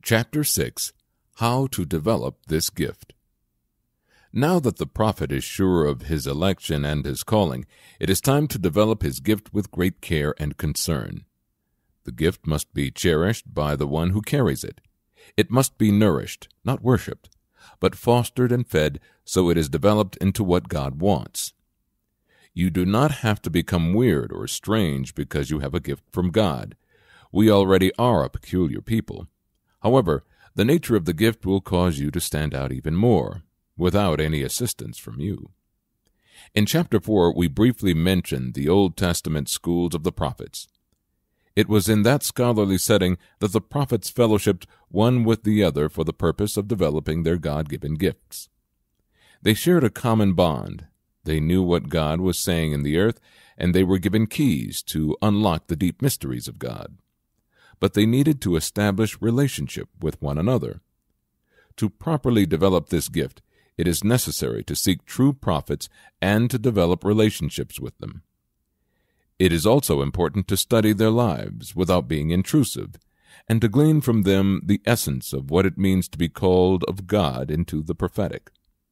Chapter 6. How to Develop This Gift. Now that the prophet is sure of his election and his calling, it is time to develop his gift with great care and concern. The gift must be cherished by the one who carries it. It must be nourished, not worshipped, but fostered and fed so it is developed into what God wants. You do not have to become weird or strange because you have a gift from God. We already are a peculiar people. However, the nature of the gift will cause you to stand out even more, without any assistance from you. In Chapter 4, we briefly mentioned the Old Testament schools of the prophets. It was in that scholarly setting that the prophets fellowshipped one with the other for the purpose of developing their God-given gifts. They shared a common bond. They knew what God was saying in the earth, and they were given keys to unlock the deep mysteries of God. But they needed to establish relationship with one another. To properly develop this gift, it is necessary to seek true prophets and to develop relationships with them. It is also important to study their lives without being intrusive, and to glean from them the essence of what it means to be called of God into the prophetic.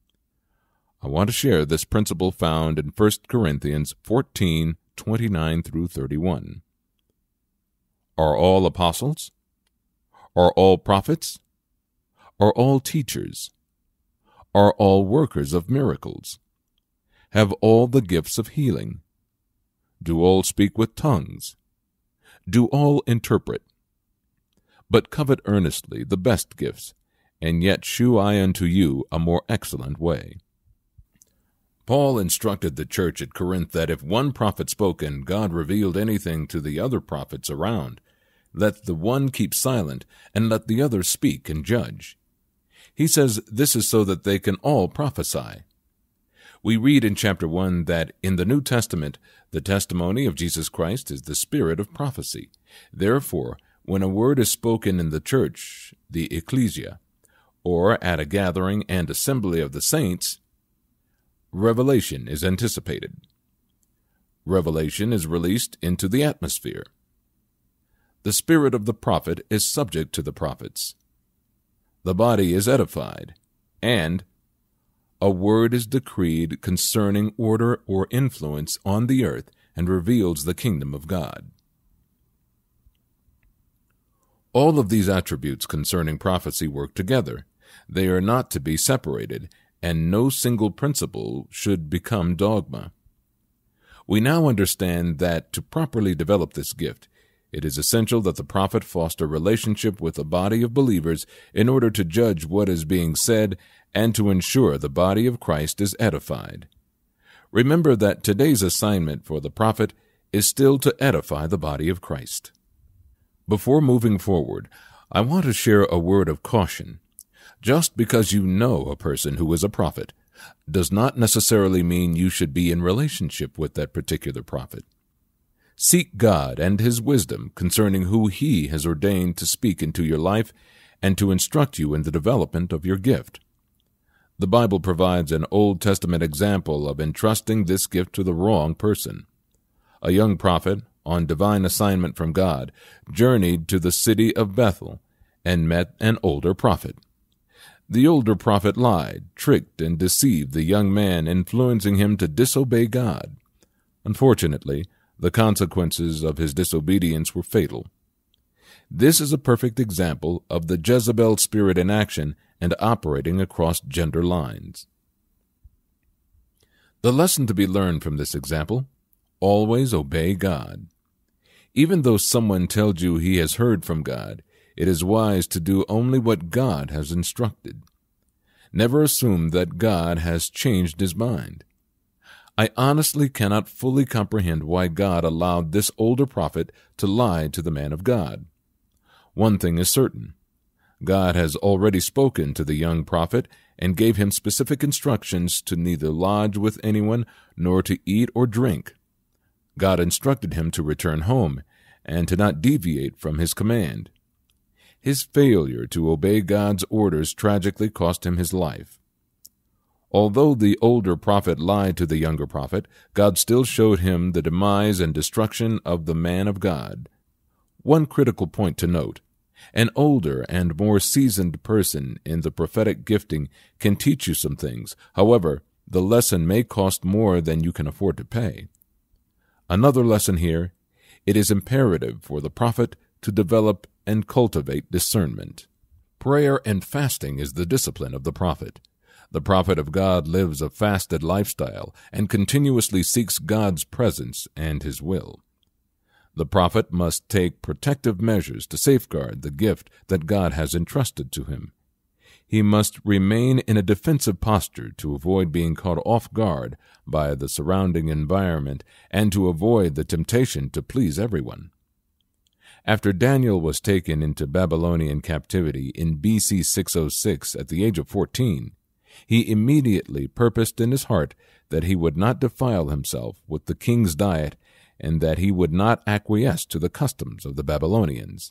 I want to share this principle found in 1 Corinthians 14:29 through 31. Are all apostles? Are all prophets? Are all teachers? Are all workers of miracles? Have all the gifts of healing? Do all speak with tongues? Do all interpret? But covet earnestly the best gifts, and yet shew I unto you a more excellent way. Paul instructed the church at Corinth that if one prophet spoke and God revealed anything to the other prophets around, let the one keep silent, and let the other speak and judge. He says this is so that they can all prophesy. We read in chapter 1 that in the New Testament, the testimony of Jesus Christ is the spirit of prophecy. Therefore, when a word is spoken in the church, the ecclesia, or at a gathering and assembly of the saints, revelation is anticipated. Revelation is released into the atmosphere. The spirit of the prophet is subject to the prophets. The body is edified, and a word is decreed concerning order or influence on the earth and reveals the kingdom of God. All of these attributes concerning prophecy work together. They are not to be separated, and no single principle should become dogma. We now understand that to properly develop this gift, it is essential that the prophet foster relationship with a body of believers in order to judge what is being said and to ensure the body of Christ is edified. Remember that today's assignment for the prophet is still to edify the body of Christ. Before moving forward, I want to share a word of caution. Just because you know a person who is a prophet does not necessarily mean you should be in relationship with that particular prophet. Seek God and His wisdom concerning who He has ordained to speak into your life and to instruct you in the development of your gift. The Bible provides an Old Testament example of entrusting this gift to the wrong person. A young prophet, on divine assignment from God, journeyed to the city of Bethel and met an older prophet. The older prophet lied, tricked, and deceived the young man, influencing him to disobey God. Unfortunately, the consequences of his disobedience were fatal. This is a perfect example of the Jezebel spirit in action and operating across gender lines. The lesson to be learned from this example: always obey God. Even though someone tells you he has heard from God, it is wise to do only what God has instructed. Never assume that God has changed His mind. I honestly cannot fully comprehend why God allowed this older prophet to lie to the man of God. One thing is certain. God has already spoken to the young prophet and gave him specific instructions to neither lodge with anyone nor to eat or drink. God instructed him to return home and to not deviate from His command. His failure to obey God's orders tragically cost him his life. Although the older prophet lied to the younger prophet, God still showed him the demise and destruction of the man of God. One critical point to note: An older and more seasoned person in the prophetic gifting can teach you some things. However, the lesson may cost more than you can afford to pay. Another lesson here: it is imperative for the prophet to develop and cultivate discernment. Prayer and fasting is the discipline of the prophet. The prophet of God lives a fasted lifestyle and continuously seeks God's presence and His will. The prophet must take protective measures to safeguard the gift that God has entrusted to him. He must remain in a defensive posture to avoid being caught off guard by the surrounding environment and to avoid the temptation to please everyone. After Daniel was taken into Babylonian captivity in BC 606 at the age of 14, he immediately purposed in his heart that he would not defile himself with the king's diet and that he would not acquiesce to the customs of the Babylonians.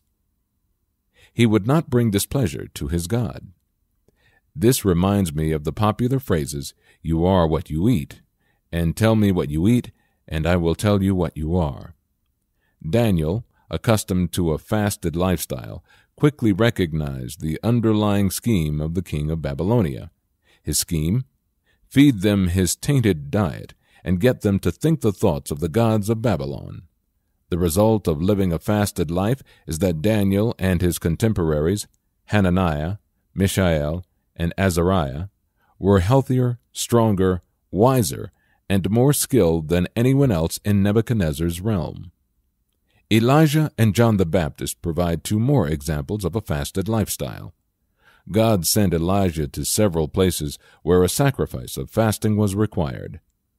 He would not bring displeasure to his God. This reminds me of the popular phrases, "You are what you eat," and "Tell me what you eat, and I will tell you what you are." Daniel, accustomed to a fasted lifestyle, quickly recognized the underlying scheme of the king of Babylonia. His scheme? Feed them his tainted diet and get them to think the thoughts of the gods of Babylon. The result of living a fasted life is that Daniel and his contemporaries, Hananiah, Mishael, and Azariah, were healthier, stronger, wiser, and more skilled than anyone else in Nebuchadnezzar's realm. Elijah and John the Baptist provide two more examples of a fasted lifestyle. God sent Elijah to several places where a sacrifice of fasting was required.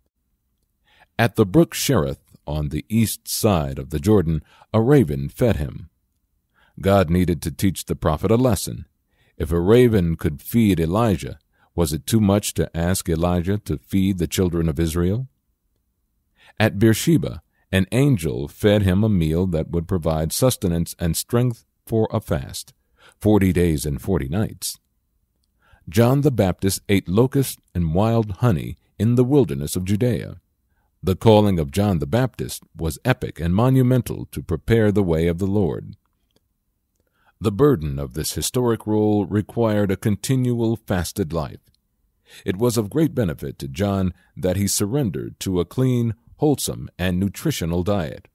At the brook Cherith, on the east side of the Jordan, a raven fed him. God needed to teach the prophet a lesson. If a raven could feed Elijah, was it too much to ask Elijah to feed the children of Israel? At Beersheba, an angel fed him a meal that would provide sustenance and strength for a fast, 40 days and 40 nights. John the Baptist ate locusts and wild honey in the wilderness of Judea. The calling of John the Baptist was epic and monumental to prepare the way of the Lord. The burden of this historic role required a continual fasted life. It was of great benefit to John that he surrendered to a clean, wholesome, and nutritional diet.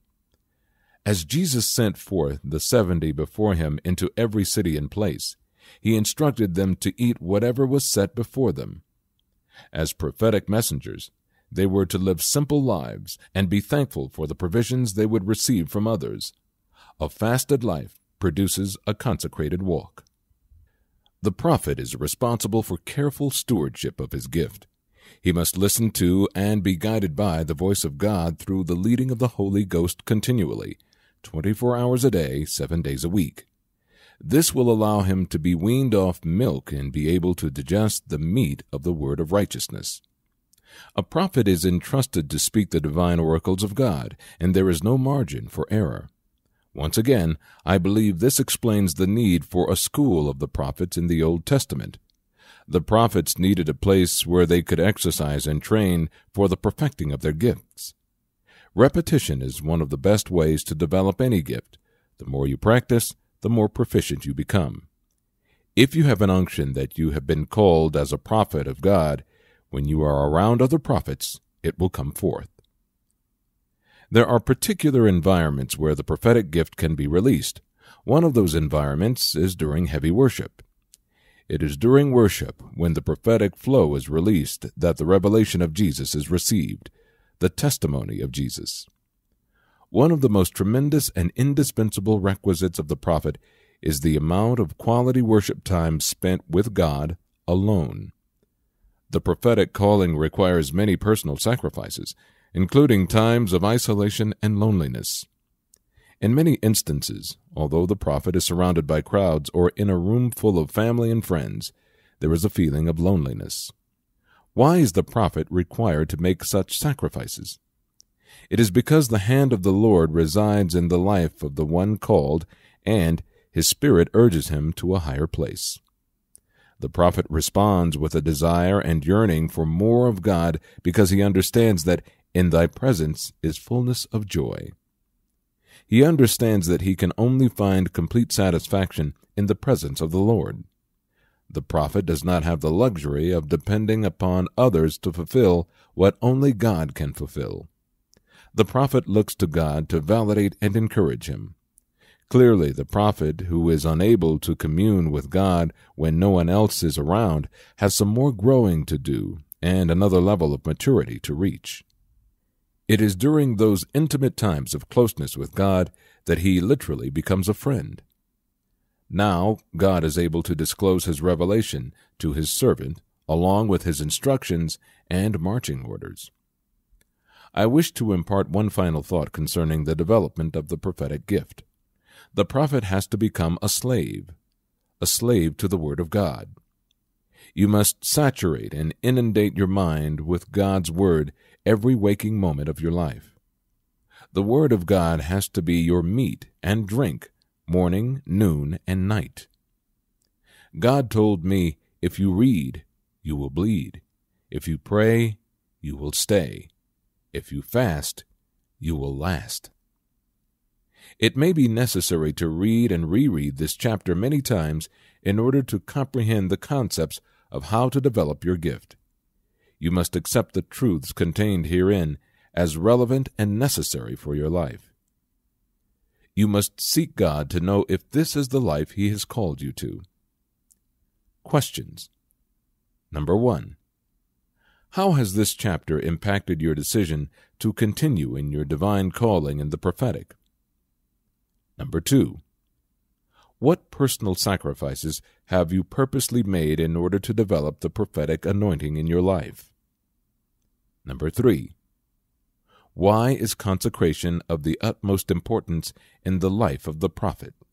As Jesus sent forth the 70 before him into every city and place, he instructed them to eat whatever was set before them. As prophetic messengers, they were to live simple lives and be thankful for the provisions they would receive from others. A fasted life produces a consecrated walk. The prophet is responsible for careful stewardship of his gift. He must listen to and be guided by the voice of God through the leading of the Holy Ghost continually, 24 hours a day, 7 days a week. This will allow him to be weaned off milk and be able to digest the meat of the word of righteousness. A prophet is entrusted to speak the divine oracles of God, and there is no margin for error. Once again, I believe this explains the need for a school of the prophets in the Old Testament. The prophets needed a place where they could exercise and train for the perfecting of their gifts. Repetition is one of the best ways to develop any gift. The more you practice, the more proficient you become. If you have an unction that you have been called as a prophet of God, when you are around other prophets, it will come forth. There are particular environments where the prophetic gift can be released. One of those environments is during heavy worship. It is during worship, when the prophetic flow is released, that the revelation of Jesus is received, the testimony of Jesus. One of the most tremendous and indispensable requisites of the prophet is the amount of quality worship time spent with God alone. The prophetic calling requires many personal sacrifices, including times of isolation and loneliness. In many instances, although the prophet is surrounded by crowds or in a room full of family and friends, there is a feeling of loneliness. Why is the prophet required to make such sacrifices? It is because the hand of the Lord resides in the life of the one called, and his Spirit urges him to a higher place. The prophet responds with a desire and yearning for more of God because he understands that in thy presence is fullness of joy. He understands that he can only find complete satisfaction in the presence of the Lord. The prophet does not have the luxury of depending upon others to fulfill what only God can fulfill. The prophet looks to God to validate and encourage him. Clearly, the prophet, who is unable to commune with God when no one else is around, has some more growing to do and another level of maturity to reach. It is during those intimate times of closeness with God that he literally becomes a friend. Now, God is able to disclose his revelation to his servant, along with his instructions and marching orders. I wish to impart one final thought concerning the development of the prophetic gift. The prophet has to become a slave to the Word of God. You must saturate and inundate your mind with God's Word every waking moment of your life. The Word of God has to be your meat and drink, morning, noon, and night. God told me, if you read, you will bleed. If you pray, you will stay. If you fast, you will last. It may be necessary to read and reread this chapter many times in order to comprehend the concepts of how to develop your gift. You must accept the truths contained herein as relevant and necessary for your life. You must seek God to know if this is the life He has called you to. Questions. Number 1. How has this chapter impacted your decision to continue in your divine calling in the prophetic? Number 2. What personal sacrifices have you purposely made in order to develop the prophetic anointing in your life? Number 3. Why is consecration of the utmost importance in the life of the prophet?